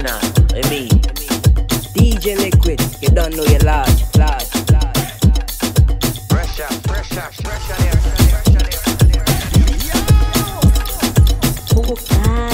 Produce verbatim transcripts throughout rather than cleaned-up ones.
original, I mean. D J Liquid, you don't know you're large, large, large. Pressure, pressure, pressure there. Oh God.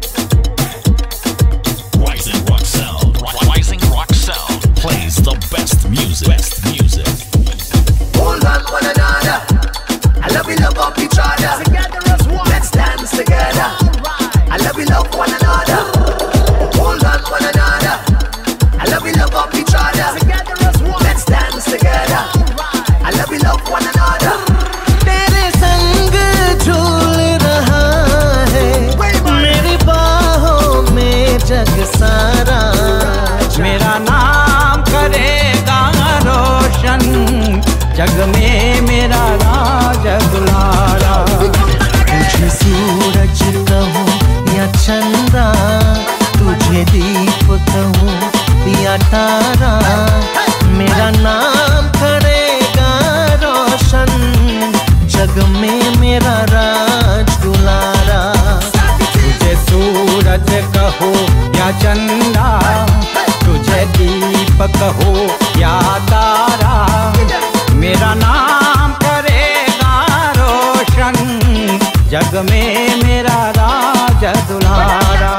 Rising Rock Sound, Rising Rock Sound plays the best music, best music. Hold on one another. I love we love up each other. Together as one. Let's dance together. I love we love one another. Hold on one another. I love we love up each other. Together as one. Let's dance together. I love we love one another. तेरे संग झूल रहा है मेरी बाहों में जग सारा मेरा नाम करेगा रोशन जग में मेरा राज दुलारा तुझे सूरज कहूँ या चंदा तुझे दीप कहूँ या तारा मेरा नाम करेगा रोशन जग में मेरा राज दुलारा तुझे सूरज कहो या चंदा तुझे दीप कहो या तारा मेरा नाम करेगा रोशन जग में मेरा राज दुलारा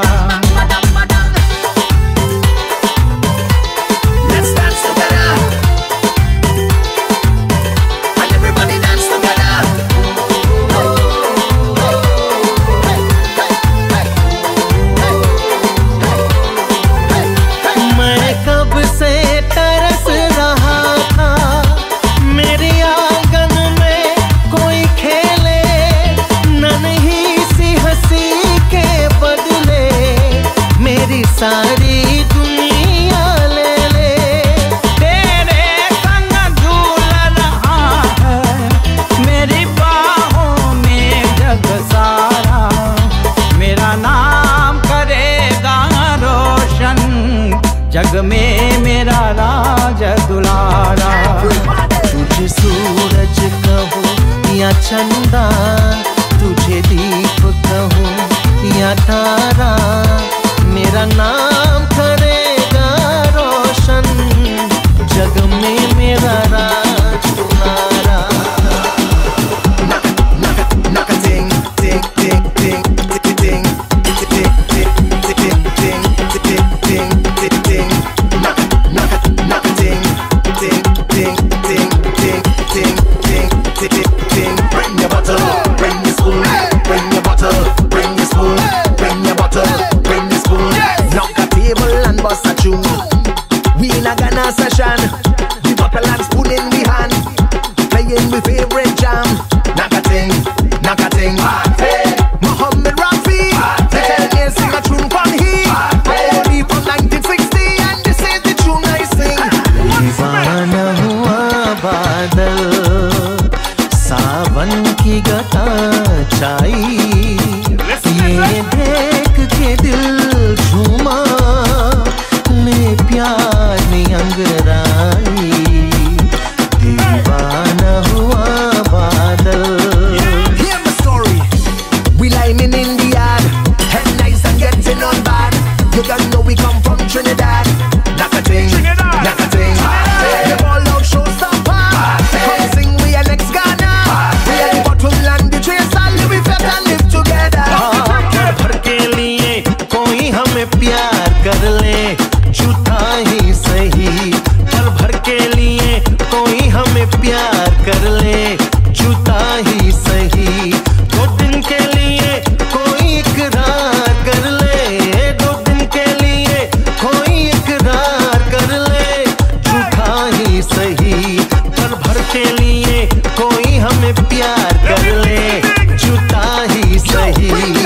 Let's dance together. And everybody dance together. Oh, oh, hey, hey, hey, hey, hey, hey. मैं कब से तरस रहा था मेरे आंगन में कोई खेले नन्ही सी हंसी के बदले मेरी सारी दुनिया ले ले तेरे संग झूल रहा है मेरी बाहों में जग सारा मेरा नाम करेगा रोशन जग में मेरा राज दुलारा तुझे सूरज कहो या चंदा तुझे दीप कहो या तारा मेरा नाम करेगा रोशन जग में मेरा राज दुलारा Knock a ting, ting, ting, ting, ting, ting, ting, ting, ting, ting, ting, ting, ting. Knock, knock, knock a ting, ting, ting, ting, ting, ting, ting, ting, ting. Bring your bottle, bring your spoon, bring your bottle, bring your spoon, bring your bottle, bring your spoon. Knock a table and bust a tune. We in a Ghana session, the bottle and spoon in the hand, playing my favorite jam. Knock a ting, knock a ting. Muhammad Rafi, tell me sing a tune from he. Only from nineteen sixty, and this is the tune I sing. दीवाना हुआ बादल सावन की गता छाई ये देख के दिल झूमा ले प्यार में अंगराई दीवाना हुआ बादल Hear my story. We lining in the yard, head nice and getting on bad. You don't know we come from Trinidad. Knock a ting, knock a ting. The ball out showstopper. Come sing we are next Ghana. We are the bottle and the trace and live with it and live together. पल भर के लिए कोई हमें प्यार कर ले झूठा ही सही पल भर के लिए कोई हमें प्यार कर ले झूठा ही सही दो दिन के लिए कोई इकरार कर ले दो दिन के लिए कोई इकरार कर ले झूठा ही सही पल भर के लिए कोई हमें प्यार कर ले झूठा ही सही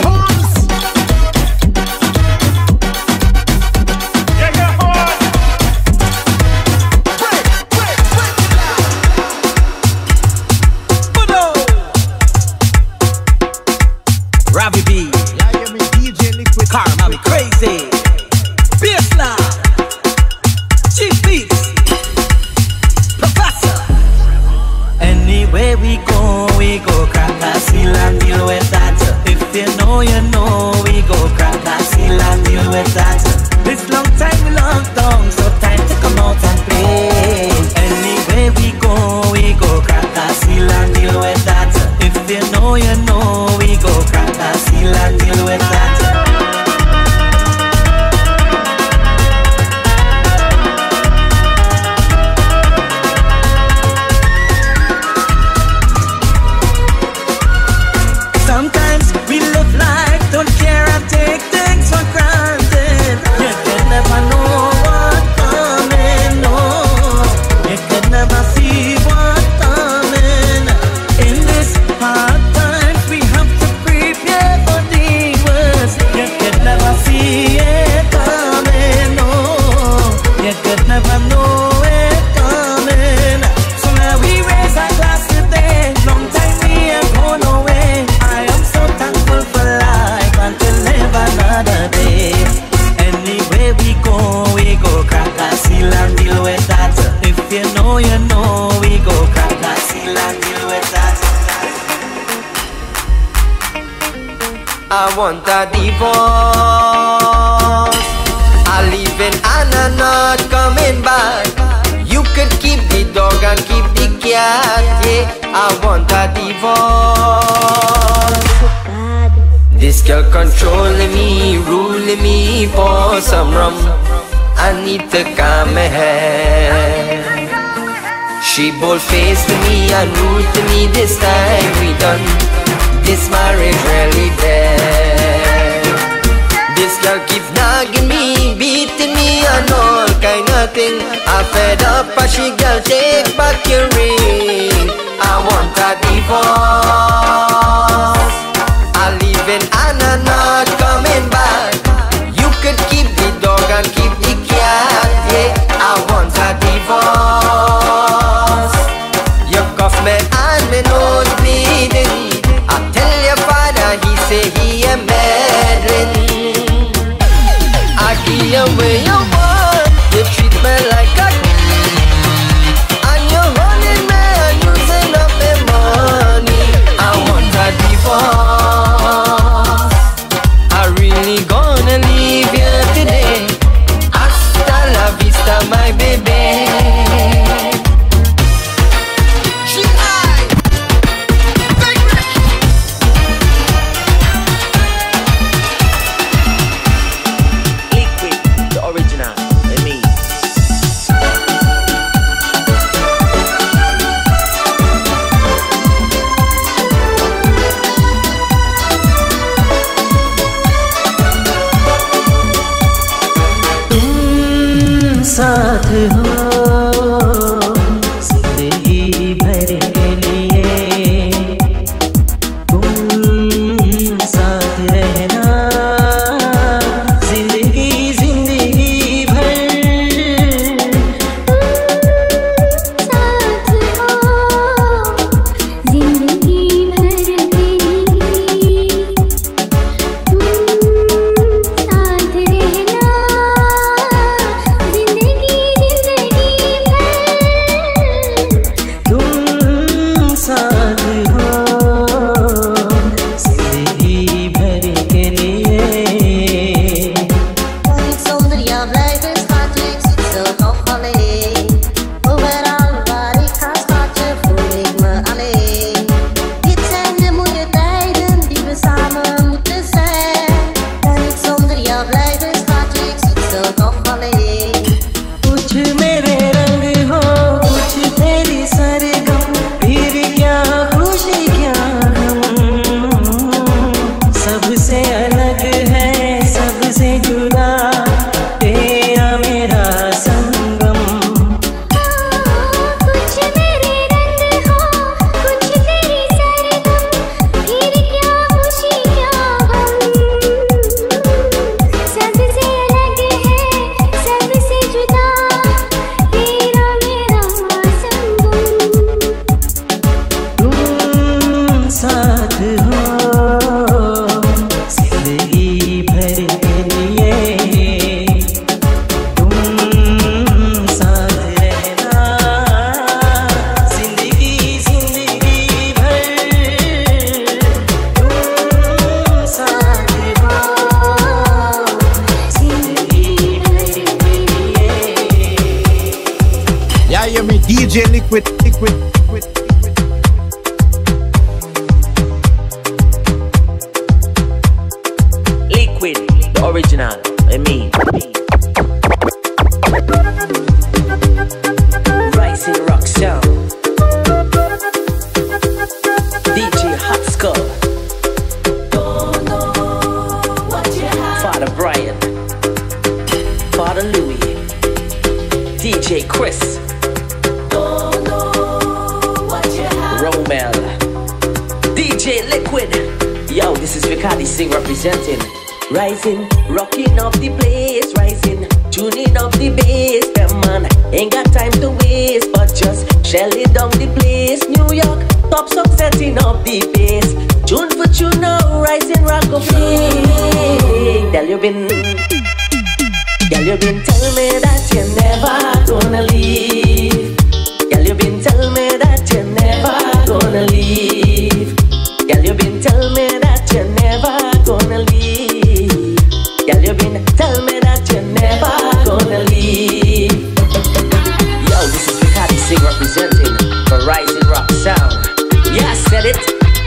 Ravi B, Karma me crazy. Bassline, Chief Beats, Professor. Anywhere we go, we go crack a seal and deal with that. If you know, you know, we go crack a seal and deal with that. This long time we locked down, so time to come out and play. Anywhere we go, we go crack a seal and deal with that. If you know, you know, we go crack a seal and deal with that. Sometimes we live life, don't care and take things for granted. You can never know what coming, no. You can never see what coming. In this hard times, we have to prepare for the worst. You can never see it coming, no. You could never know it coming. So now we raise our glass today. Long time we ain't gone away. I am so thankful for life and to live another day. Anywhere we go, we go crack a seal and deal with that. If you know, you know, we go crack a seal and deal with that. I want a divorce. I live in and I'm not coming back. You could keep the dog and keep the cat, yeah. I want a divorce. This girl controlling me, ruling me for some rum. I need to calm my head. She bold-faced to me and rude to me. This time we done. This marriage really dead. This girl keep nagging me, beating me and all kind of thing. I fed up and she girl take back your ring. I want a divorce. I live in and I'm not coming back. You could keep the dog and keep the cat, yeah. I want a divorce. You cuff me and me nose bleeding. I tell your father, he say he a meddling. I give you where you want, you treat me like a king. And you holding me and using up my money. I want a divorce. I really gonna leave you today. Hasta la vista, my baby. Liquid, the original, the me. तुम साथ हो जिंदगी भर के लिए, तुम साथ रहना जिंदगी जिंदगी भर। साथ हो जिंदगी भर के लिए, तुम साथ रहना जिंदगी जिंदगी J Liquid, Liquid, Liquid, Liquid. Liquid, the original, I mean. Rising Rock Sound. D J Hot Skull. Father Brian. Father Louis. D J Chris. Romel. D J Liquid. Yo, this is Ricardi Singh representing. Rising, rocking up the place, rising, tuning up the bass. Them man ain't got time to waste, but just shelling down the place. New York, top song setting up the pace. Tune for tune now, rising rock of play. Girl, you been, girl, you been tell me that you're never gonna leave. Girl, you been tell me that you're never gonna leave. Girl, you been tell me that you're never gonna leave. Girl, you been tell me that you're never gonna leave. Yo, this is Ricardi Singh representing for Rising Rock Sound. Yeah, I said it.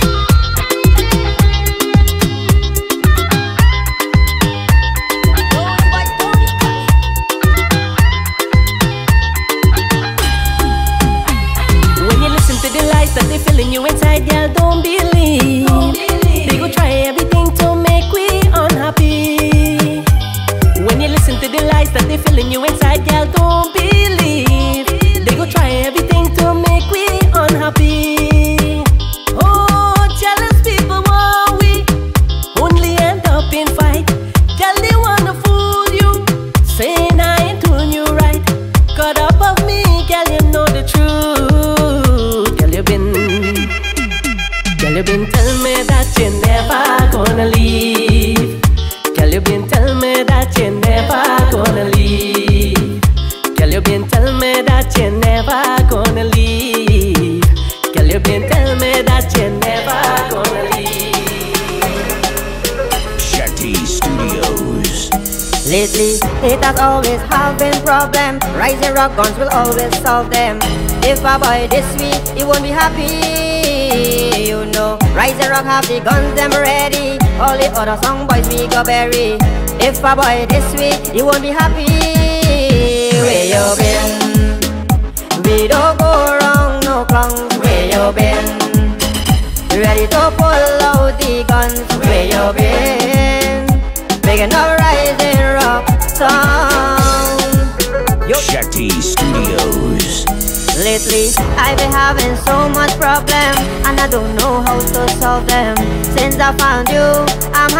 When you listen to the lies that they filling you inside, girl, don't believe. Don't believe. They go try everything to make we unhappy. When you listen to the lies that they filling you inside, girl, don't believe. They go try everything to make we unhappy. Oh, jealous people want we only end up in fight. Girl, they wanna fool you, saying I ain't doing you right. Caught up of me, girl, you know the truth. Girl, you been, girl, you been tell me that you're never gonna leave. Girl, you been tell me that you're never gonna leave. Girl, you been tell me that you're never gonna leave. Girl, you been tell me that you're never gonna leave. Shetty Studios. Lately, it has always have been problem. Rising Rock guns will always solve them. If a boy this week, he won't be happy. You know, Rising Rock have the guns them ready. All the other song boys we go bury. If a boy this week, he won't be happy. Where you been? We don't go wrong, no clowns. Where you been? Ready to pull out the guns. Where you been? Making a Rising Rock song. Yo. Shetty Studios. Lately, I've been having so much problem, and I don't know how to solve them. Since I found you, I'm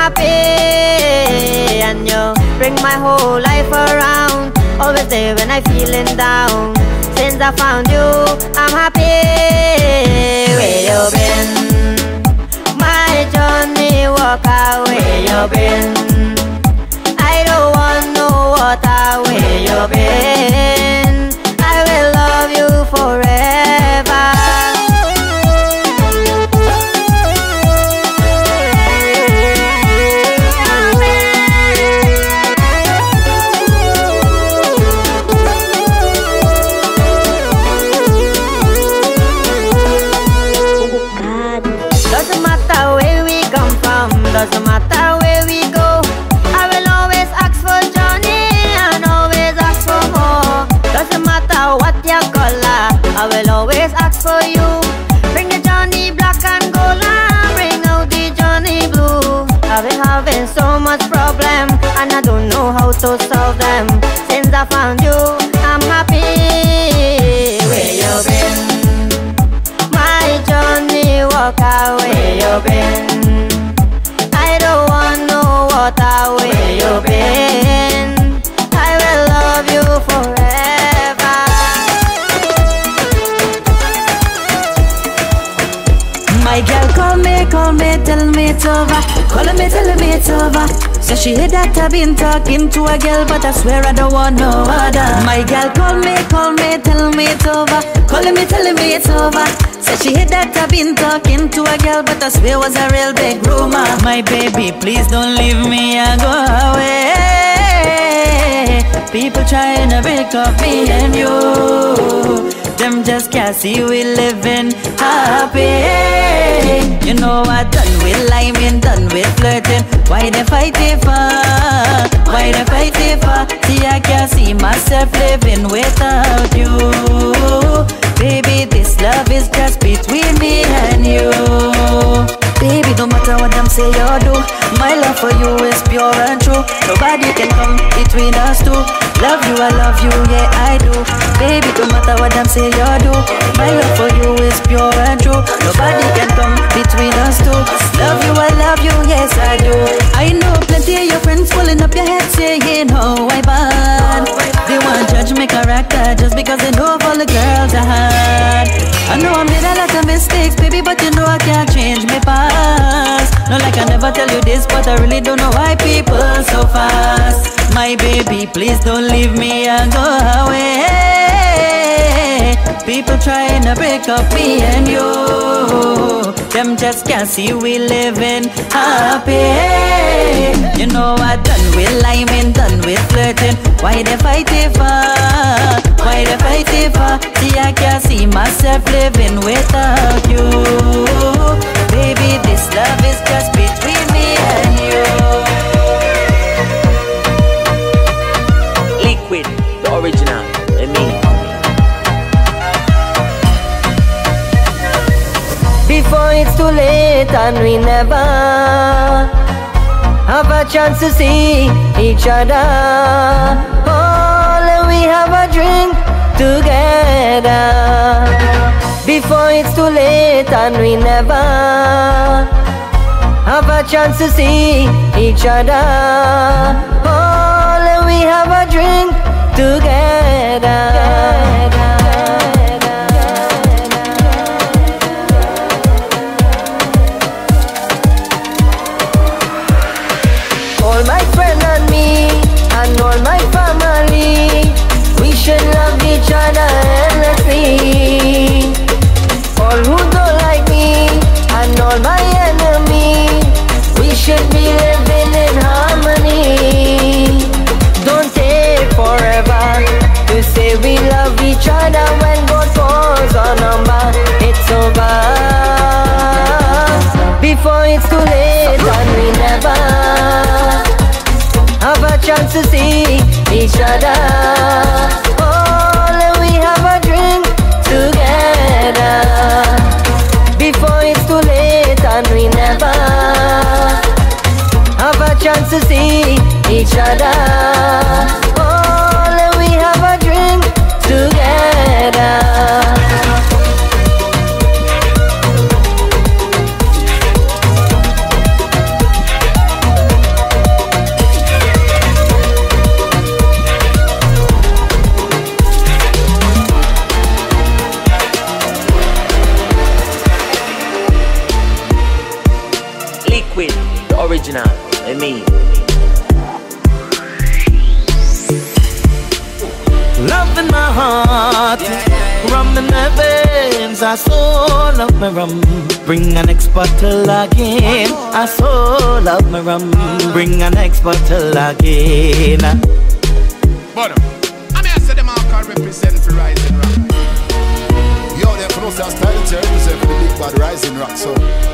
happy, and you bring my whole life around. Always there when I'm feeling down. Since I found you, I'm happy. Where you been? My Johnny Walker, where you been? I don't want no water, where you been? I will love you forever. Doesn't matter where we come from, doesn't matter where we go, I will always ask for Johnny and always ask for more. Doesn't matter what your color, I will always ask for you. Bring the Johnny black and gold and bring out the Johnny blue. I've been having so much problem, and I don't know how to solve them. Since I found you, I'm happy. Where you been? My Johnny Walker, where you been? I don't want no water, where you been? I will love you forever. My girl call me, call me, tell me it's over. Call me, tell me it's over. So she heard that I've been talking to a girl, but I swear I don't want no other. My girl call me, call me, tell me it's over. Call me, tell me it's over. So she heard that I've been talking to a girl, but I swear was a real big rumor. My baby, please don't leave me and go away. People trying to break up me and you. them just can't see we living happy. You know I done with liming, done with flirting. Why they fighting for? Why they fighting for? See I can't see myself living without you. Baby, this love is just between me and you. Baby, no matter what them say or do, my love for you is pure and true. Nobody can come between us two. Love you, I love you, yeah I do. Baby, no matter what them say or do, my love for you is pure and true. Nobody can come between us two. Love you, I love you, yes I do. I know plenty of your friends pulling up your head saying, oh I bad. They want to judge my character just because they know of all the girls I had. I know I made a lot of mistakes, baby, but you know I can't change my past. Not like I never tell you this, but I really don't know why people so fast. My baby, please don't leave me and go away. People trying to break up me and you. Them just can't see we living happy. You know I done with liming, done with flirting. Why they fighting for? Why they fighting for? See I can't see myself living without you. Baby, this love is just between me and you. Liquid, the original, I mean. Before it's too late and we never have a chance to see each other. Oh, let we have a drink together. Before it's too late and we never have a chance to see each other. Oh, let we have a drink together. All my friends and me, and all my family, we should love each other endlessly. All who don't like me, and all my enemies, we should be living in harmony. Don't take forever to say we love each other when God falls on number. It's over before it's too late and we never have a chance to see each other. Oh, let we have a drink together. Before it's too late and we never have a chance to see each other. Oh, let we have a drink together. Liquid, the original, I mean. Love in my heart, rum in my veins. I so love my rum. Bring an next bottle again. I so love my rum. Bring an next bottle again. But I mean I said them all can represent for Rising Rock. Yo, them for us that style to represent for the big bad Rising Rock. So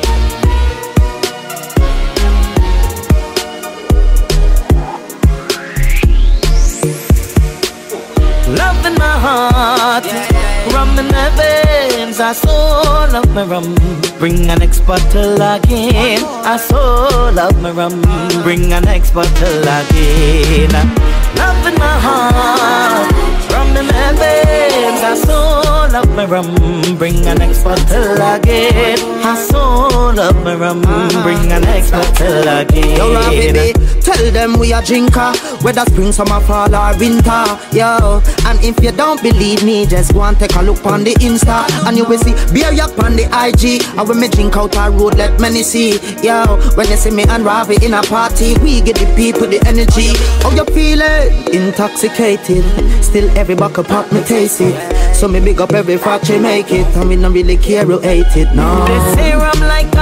love in my heart, rum in my veins. I so love my rum. Bring an next bottle again. I so love my rum. Bring an next bottle again. Love in my heart, rum in my veins. I so love my rum. Bring an next bottle again. I so love my rum. Bring an next bottle again. Yo, baby, tell them we a drinker, whether spring, summer, fall or winter. Yo, and if you don't believe me, just go and take a look on the Insta, and you will see beer yak on the I G. And when me drink out a road, let many see. Yo, when you see me and Ravi in a party, we get the people the energy. How you feeling? Intoxicated, still every buckle pop me taste it. So me big up every factory make it, and me not really care who hate it. No. They say I'm like a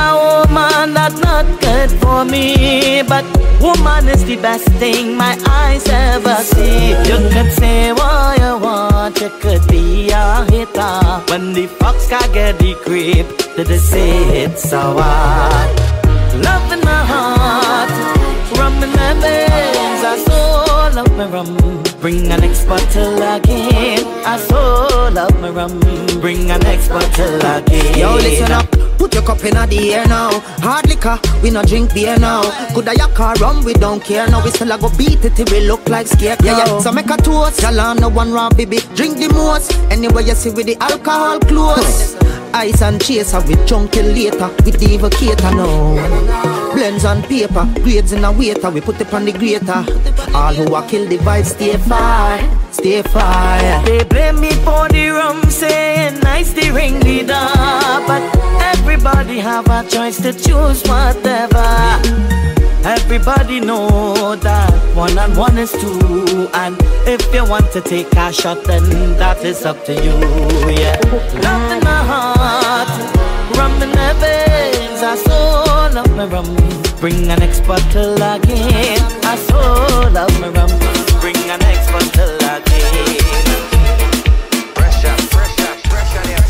woman that's not good for me, but woman is the best thing my eyes ever see. You could say what you want, you could be a hater. When the fox can get the creep, did they say it's so hard? Love in my heart, rum in my veins, I so love my rum. Bring an next bottle again, I so love my rum. Bring an next bottle again. Yo, listen up, put your cup in the air now. Hard liquor, we no drink beer now. Could I yak or rum, we don't care now. We still a go beat it till we look like scarecrow. Yeah, yeah, so make a toast, y'all on no one raw baby. Drink the most, anyway you see with the alcohol close. Ice and chaser with chunky later, with the evocator now. Blends on paper, grades in a waiter, we put it on the grater. All who are kill the vibe, stay far, stay far. They blame me for the rum, saying nice the ring leader, but everybody have a choice to choose whatever. Everybody know that one and one is two, and if you want to take a shot, then that is up to you. Yeah, love in my heart, rum in the veins, I so love my rum. Bring an next bottle again, I so love my rum. Bring an next bottle again. Pressure, pressure, pressure there.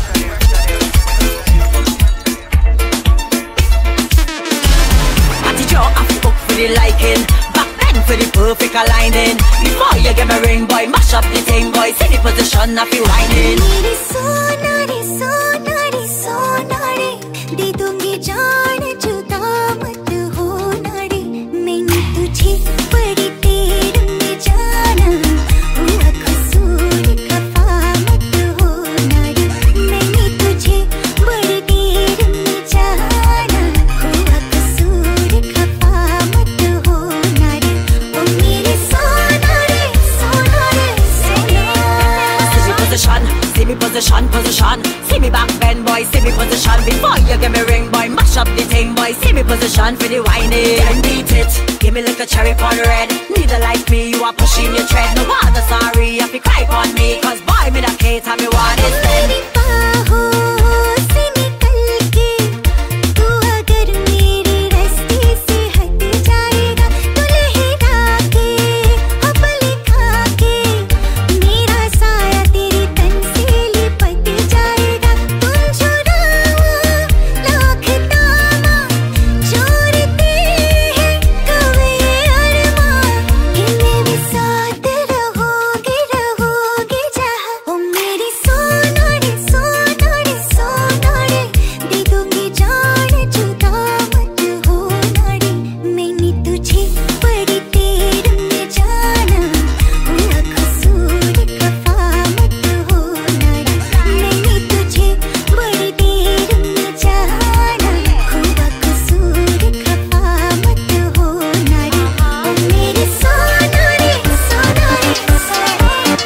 I teach you how to cook for the liking, back then for the perfect aligning. Before you get my ring, boy, mash up the thing, boy. See the position of you whining. मेरी सोना रे सोना रे सोना रे दे दूंगी जान जुदा मत होना रे मैंने तुझे बड़ी देर में जाना हुआ कसूर खफा मत होना रे मैंने तुझे बड़ी देर में जाना हुआ कसूर खफा मत होना रे ओ मेरी सोना रे सोना रे सोना Position, see me position, position. See me back bend, boy, see me position. Before you give me ring, boy, mash up the thing, boy. See me position for the whining. Then beat it, give me like a cherry on red. Neither like me, you are pushing your tread. No bother, sorry, if you cry on me, cause boy, me that can't tell me what is dead. मेरी बाहों से निकल के तू अगर मेरे रास्ते से हट जाएगा तो लहरा के हबल खा के मेरा साया तेरे तन से लिपट जाएगा तुम चुरावा लाख तामा चोरते हैं कभी अरमां कि मेरे साथ रहोगे रहोगे जहाँ ओ मेरी सोना रे सोना रे सोना रे दे दूंगी जान जुदा मत होना रे मैंने तुझे बड़ी देर में जाना हुआ कसूर खफा मत होना रे मैंने तुझे बड़ी देर में जाना हुआ कसूर खफा मत होना रे ओ मेरी सोना रे सोना रे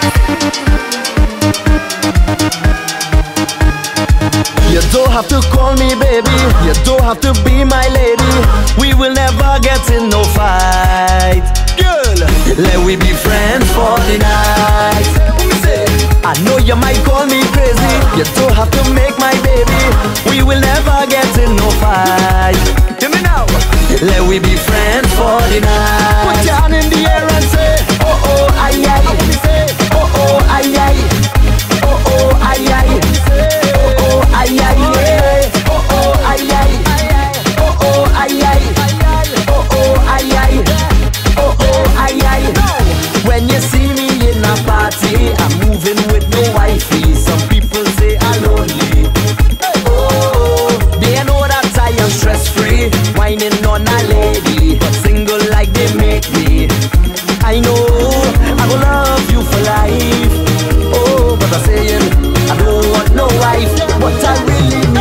You don't have to call me baby, you don't have to be my lady. We will never get in no fight. Girl, let we be friends for the night. I know you might call me crazy, you don't have to make my baby. We will never get in no fight. Hear me now. Let we be friends for the night. Put your hand in the air and say, oh oh, aye aye. Oh oh, aye aye. Oh oh, aye aye. Oh oh, aye aye. Oh oh, aye aye. Oh oh, aye aye. Oh oh, aye aye. Oh oh, aye aye. When you see me in a party, I'm moving with no wifey. Some people say I'm lonely. Oh, they know that I am stress free, whining on a lady, single like they make me. I know I will love you for life. Oh, but I'm saying I don't want no wife, but I really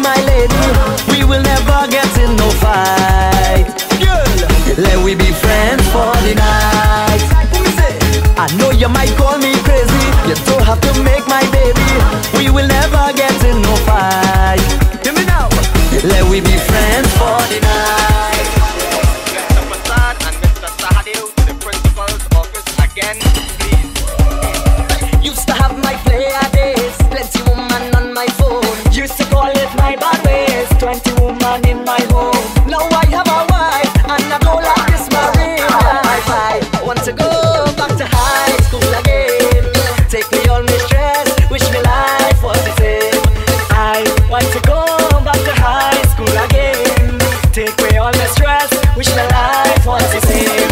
my lady. We will never get in no fight. Girl, let we be friends for the night. I know you might call me crazy, you don't have to make my baby. We will never get in no fight. Hear me now. Let we be friends for the night. Mister Passad and Mister Sahadil to the principal's office again, please. Used to have my player days, plenty woman on my phone. Used to call it my bad ways, twenty woman in my home. Now I have a wife and I go like this marine life. I want to go back to high school again. Take me all my stress, wish me life was the same. I want to go back to high school again. Take away all my stress, wish my life was the same.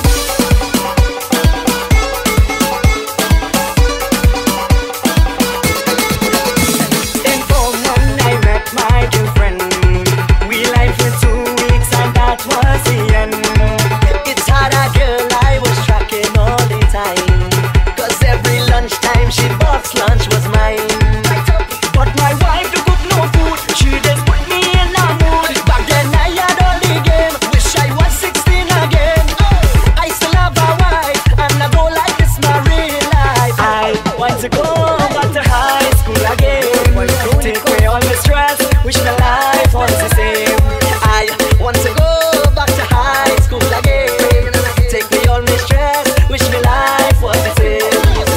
In Bowman I met my girlfriend. We lied for two weeks and that was the end. It's hard a girl I was tracking all the time, cause every lunchtime she box lunch was mine. But my wife to cook no food, she just put me in a mood. Back then I had all the game, wish I was sixteen again. I still have a wife and I go like this my real life. I want to go back to high school again. Take away all the stress, wish my life was the same. I want to go back to high school again. Take me all my stress, wish my life was the same.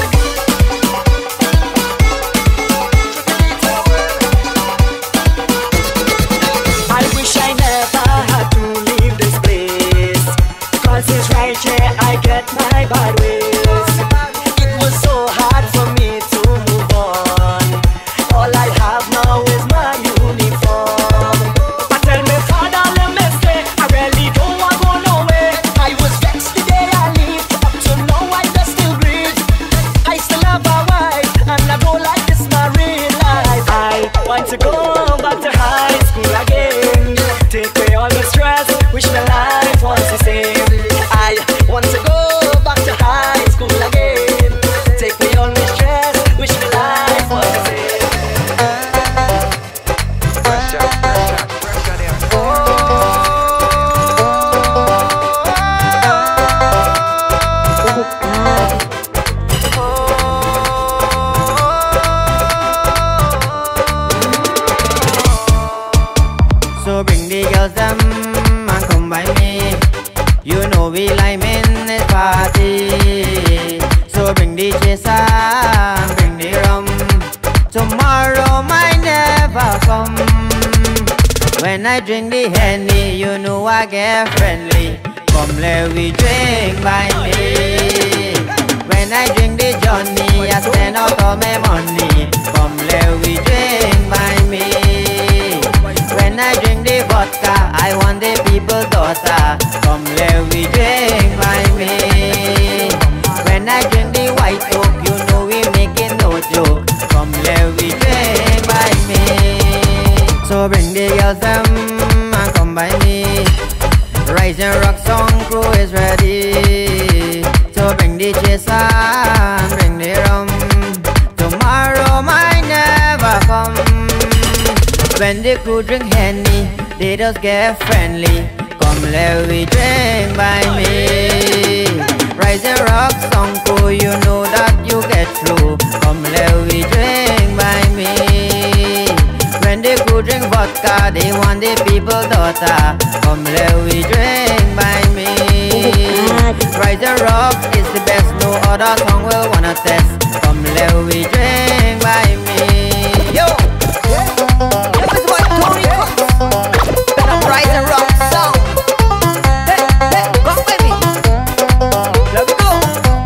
I wish I never had to leave this place, cause it's right here I get my bad ways. It was so hard for me to move on. All I have now is my uniform. I tell me father let me stay, I really don't want to go nowhere. I was vexed the day I leave, up to now I just still breathe. I still have a wife and I go like this my real life. I want to go back to high school again. Take away all the stress, wish my life was the same. I want to go back to high school again. Take me all my stress, wish my life was the same. Pressure, pressure, pressure there. So bring the girls them and come by me. You know we like in this party. So bring the chaser and bring the rum. Tomorrow might never come. When I drink the Henny, you know I get friendly. Come let we drink by me. When I drink the Johnny, I spend out all my money. Come let we drink by me. When I drink the vodka, I want the people's daughter. Come let we drink by me. When I drink the white oak, you know we making no joke. Come let we drink by me. So bring the girls them and come by me. Rise and Rock Song crew is ready. So bring the chaser and bring the rum. Tomorrow might never come. When the crew drink Henny, they just get friendly. Come let we drink by me. Rise and Rock Song crew, you know that you get through. Come let we drink by me. When the crew drink vodka, they want the people's daughter. Come let we drink by me. Rise and Rock is the best, no other song will wanna test. Come let we drink by me. Yo! This is what Tony Cox. Better Rise and Rock song. Hey, hey, come with me. Let me go.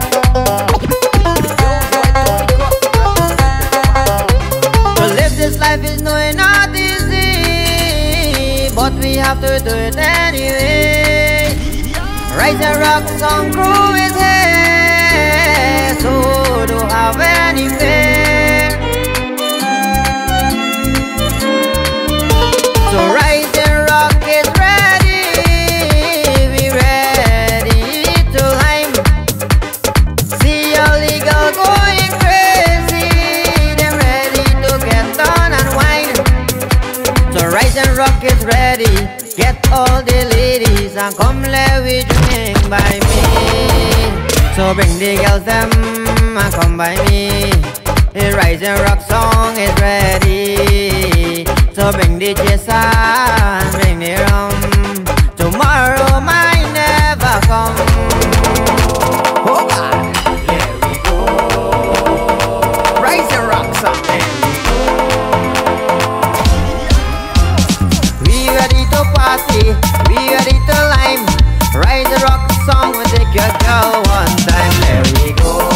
To live this life is no not easy, but we have to do it anyway. Rise and Rock Song crew is here, so don't have any fear. So Rise and Rock is ready, we ready to climb. See all the girls going crazy, them ready to get on and wine. Rise and Rock is ready. Get all the ladies and come let we drink by me. So bring the girls them and come by me. The Rise and Rock song is ready. So bring the Jason, bring the rum. Tomorrow might never come. Oh God, here we go. Rise and Rock song. We ready to party, we ready to lime. Rise and Rock song will take your girl one time. There we go.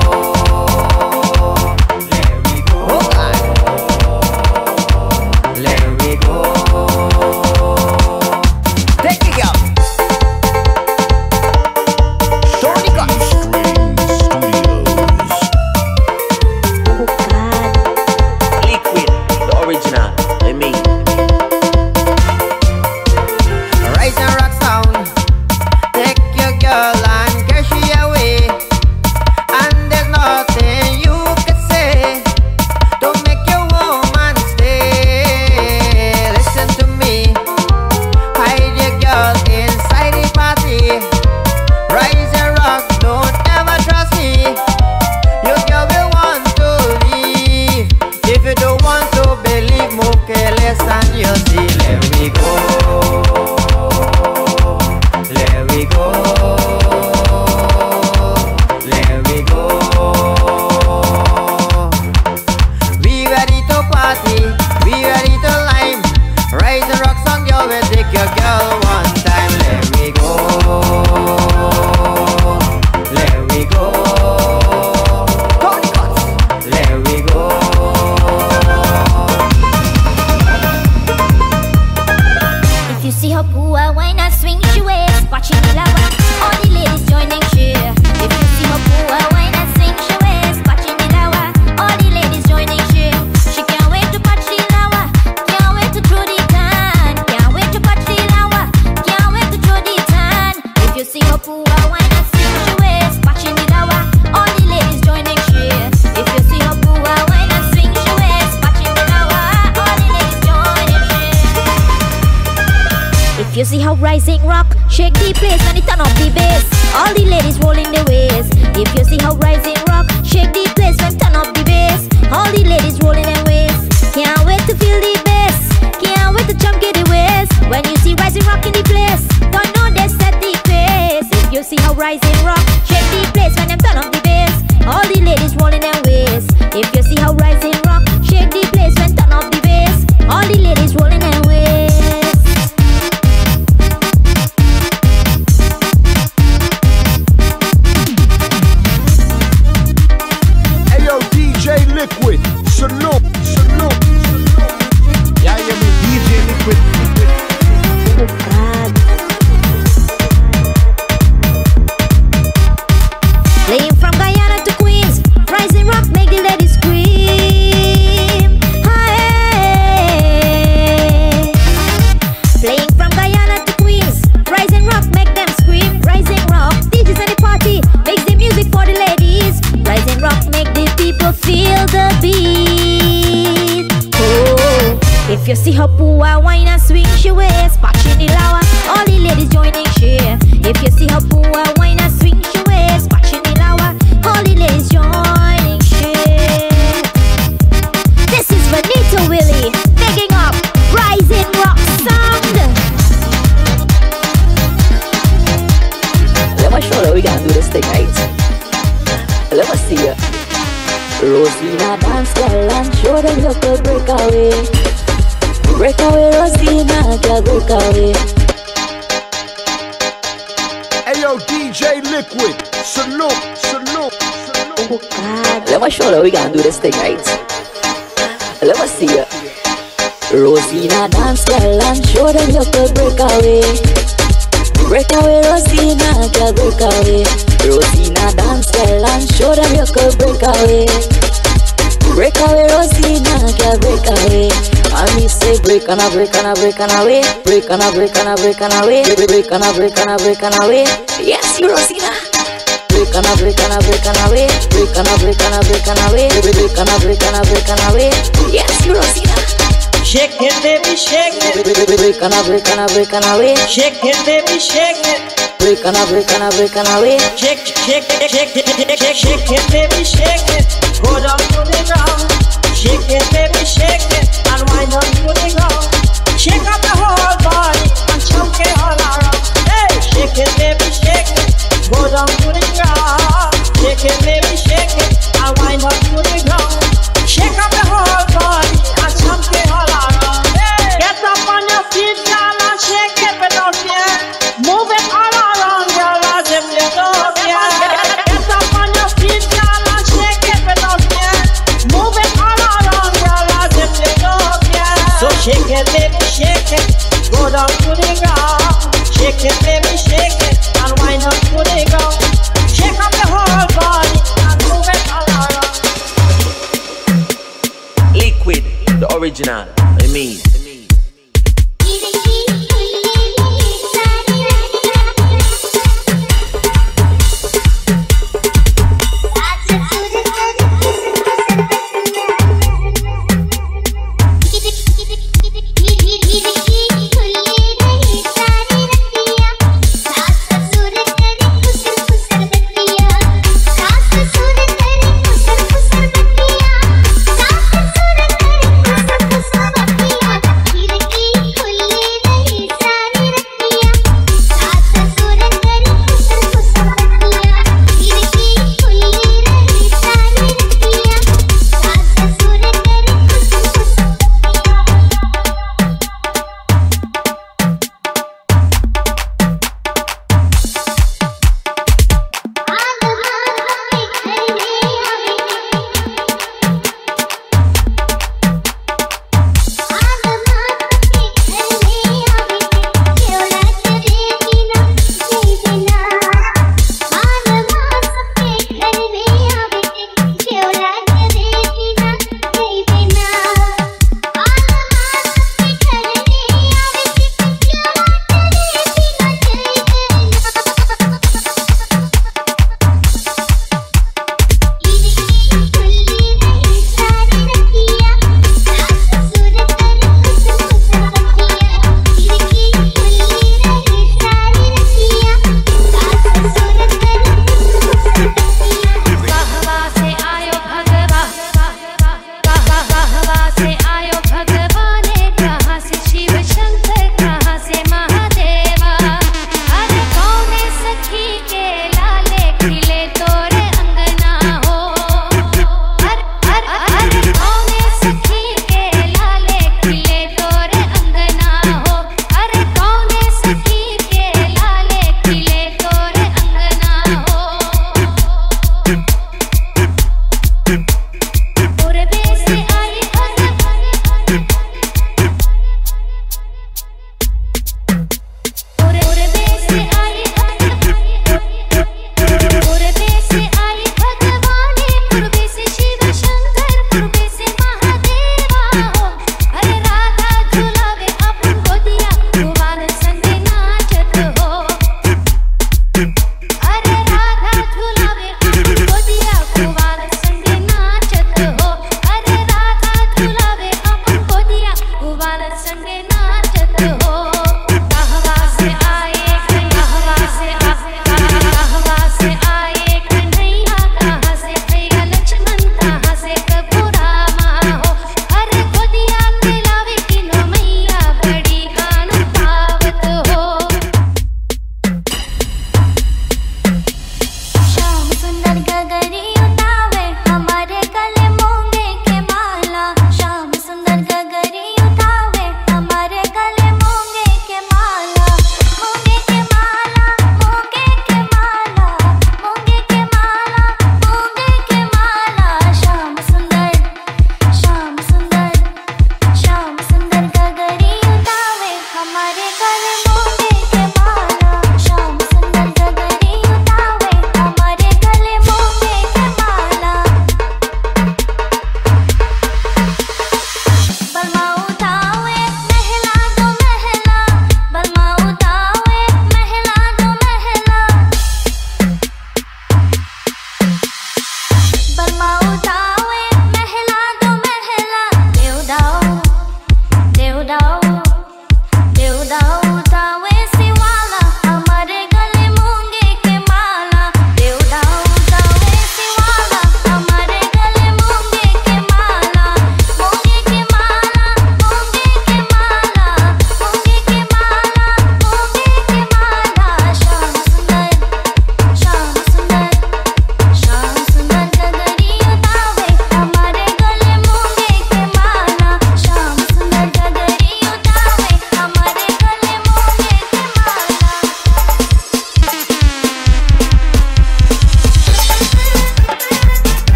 You see how Rising Rock shake the place when it turn up the bass. All the ladies rolling their waist. If you see how Rising Rock shake the place when turn up the bass. All the ladies rolling their waist. Can't wait to feel the bass. Can't wait to jump get the waist. When you see Rising Rock in the place, don't know they set the pace. If you see how Rising Rock shake the place when them turn up the bass. All the ladies rolling their waist. If you see how Rising Rock shake the place when turn up the bass. All the ladies rolling their waist. Liquid, salute, salute, salute. Yeah, you mean D J Liquid, Liquid. Oh God. Playing from Guyana to Queens, Rising Rock make the ladies scream. Hey. Playing from Guyana to Queens, Rising Rock make them scream. Rising Rock, D Js at the party, makes the music for the ladies. Rising Rock make the people feel the beat. Oh, if you see her pua wine and swing she waist, patching the lawa, all the ladies joining share. If you see her pua wine and swing she waist, patching the lawa, all the ladies joining share. This is Benito Willie, picking up Rising Rock sound. Let me show you how we gonna do this thing, right? Let me see ya. Rosina dance girl and show them you could break away. Break away, Rosina, girl, break away. Hey yo, D J Liquid, salute, salute, salute. Oh God. Let me show you how we gonna do this thing, right? Let me see ya. Rosina dance girl and show them you could break away. Break away, Rosina, girl, break away. Rosina dance girl and show them you could break away. Break away, Rosina, girl, break away. And me say break and a break and a break and away. Break and a break and a break and away. Break and a break and a break and away. Yes, you Rosina. Break and a break and a break and away. Break and a break and a break and away. Break and a break and a break and away. Yes, you Rosina. Shake it, baby, shake it. Break and a break and a break and away. Shake it, baby, shake it. Break and a break and a break and away. Shake, shake, shake, shake, shake, shake, shake it, baby, shake it. Go down to the ground. Shake it, baby, shake it, and wind up to the ground. Shake up the whole body and chunk it all around. Hey, shake it, baby, shake it. Go down to the ground. Shake it, baby, shake it, and wind up to the ground. Shake up the whole body and chunk it all around. Hey, get up on your feet, girl, and shake it without fear. Move it all around, girl, as if you don't care. Get up on your feet, girl, and shake it without fear. Move it all around, girl, as if you don't care. So shake it, baby, shake it. Go down to the ground. Shake it, baby, shake it, and wind up to the ground. Shake up the whole body and move it all around. Liquid, the original, I mean.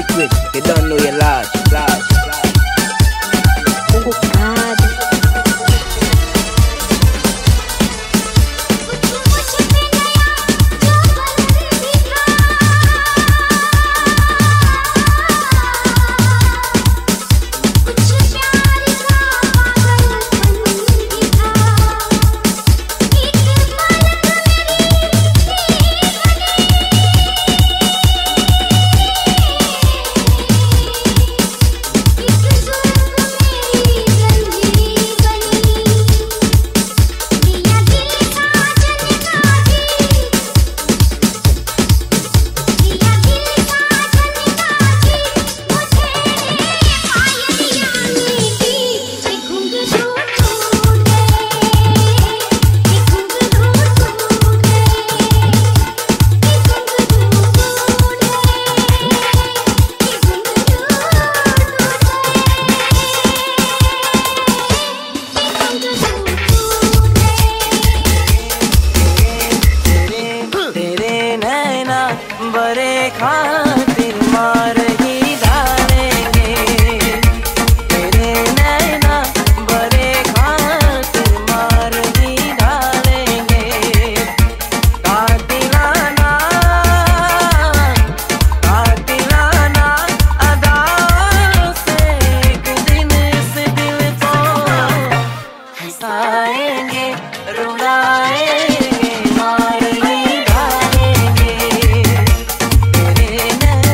liquid. You don't know your large, large, large. Oh God. रुलाएंगे, मार ही डालेंगे, तेरे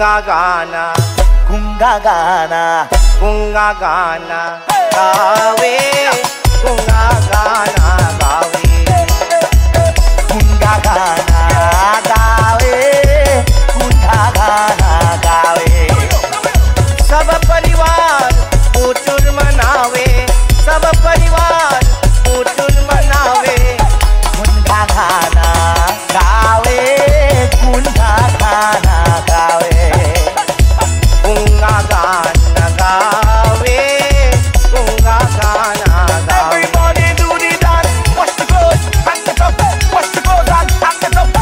Kunga Gana, Kunga Gana, Kunga Gana, Gawe, Kunga Gana, Gawe, Kunga Gana, Gawe, Kunga Gana, Gawe. सब परिवार उठुन मनावे, सब परिवार उठुन मनावे, गुंगा गाना गावे, गुंगा गाना गावे, गुंगा गाना गावे, गुंगा गाना गावे. Everybody do the dance, wash the clothes, hang it up, wash the clothes and hang it up.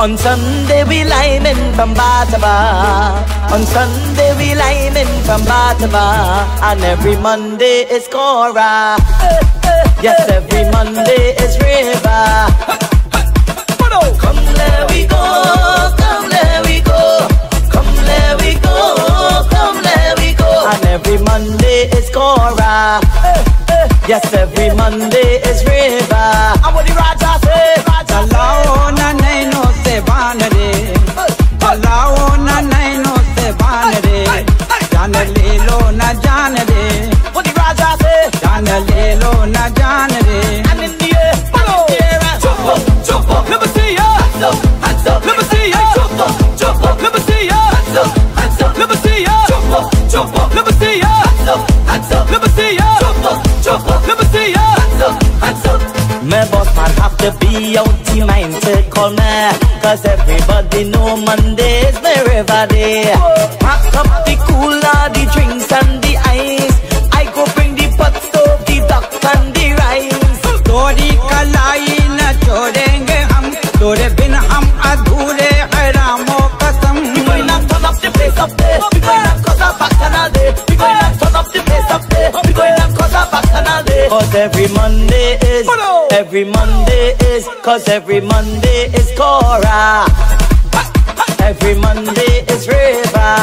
On Sunday we liming from bar to bar. On Sunday we liming from bar to bar. And every Monday is Cora. Yes, every Monday is River. Come let we go, come let we go. Come let we go, come let we go. And every Monday is Cora. Yes, every Monday is River. And what the Raja say? Chalao na naino se banare, chalao na naino se banare, jaan le lo na jaan de. What the Raja say? Jaan le lo na jaan de. And in the air, follow. Jump up, jump up, let me see ya. Hands up, hands up, let me see ya. Jump up, jump up, let me see ya. Hands up, hands up, let me see ya. Jump up, jump up, let me see ya. Hands up, hands up, let me see ya. Jump up, jump up, let me see ya. Hands up, hands up. My boss man have to be out the mind to call me, cause everybody know Monday is my river day. Pack up the cooler, the drinks and the ice. I go bring the pot stove, the duck and the rice. Tori kalai na chodenge hum, tore bin hum adhure hai ramo kasam. We going to turn up the place up there. We going to cause a bacchanal day. We going to turn up the place up there. We going to cause a bacchanal day. Cause every Monday is, every Monday is, cause every Monday is Cora. Every Monday is River.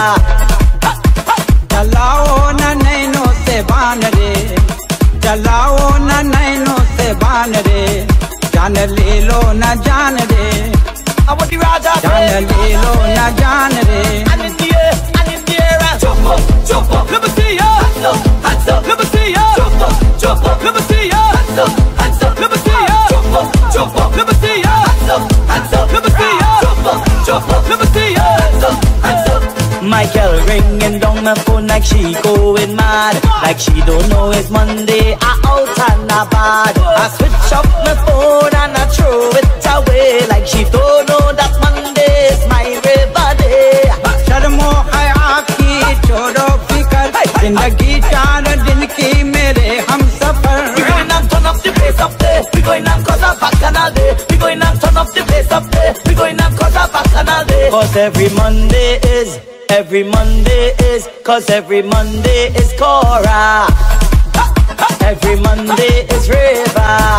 Chalao na naino se banare, chalao na naino se banare, jaan le lo na jaan de. And what the Raja say? Jaan le lo na jaan de. And in the air, and in the air. Jump up, jump up, let me see ya. Hands up, hands up, let me see ya. Jump up, jump up, let me see ya. Hands up, hands up, let me see ya. Jump up, jump up, let me see ya. Hands up, hands up, let me see ya. Jump up, jump up, let me see ya. Hands up, hands up. My girl ringing down my phone like she going mad, like she don't know it's Monday. I out and I bad. I switch up my phone and I throw it away, like she don't know that Monday is my river day. Sharmo haya ki chodo fikar, zindagi char din ki mere hum safar. We going and turn up the place up there. We going and cause a bacchanal day. We going and turn up the place up there. We going and cause a bacchanal day. Cause every Monday is, every Monday is, cause every Monday is Cora. Every Monday is River.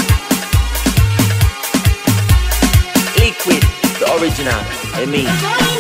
Liquid, the original, I mean.